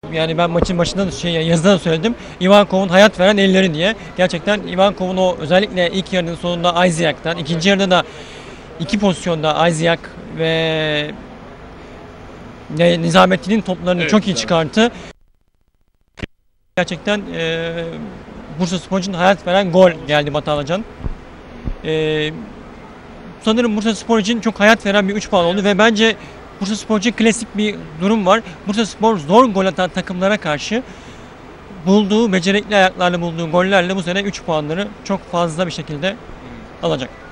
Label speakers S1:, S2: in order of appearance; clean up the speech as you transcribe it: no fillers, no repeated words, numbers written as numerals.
S1: Yani ben maçın başında da yazıda da söyledim. Ivankov'un hayat veren elleri diye. Gerçekten Ivankov'un o özellikle ilk yarının sonunda Isaac'tan, ikinci yarıda da iki pozisyonda Isaac ve Nizamettin'in toplarını çok iyi çıkarttı. Gerçekten Bursaspor için hayat veren gol geldi Batu Alacan. Sanırım Bursaspor için çok hayat veren bir 3 puan oldu ve bence Bursaspor için klasik bir durum var. Bursaspor zor gol atan takımlara karşı becerikli ayaklarla bulduğu gollerle bu sene 3 puanları çok fazla bir şekilde alacak.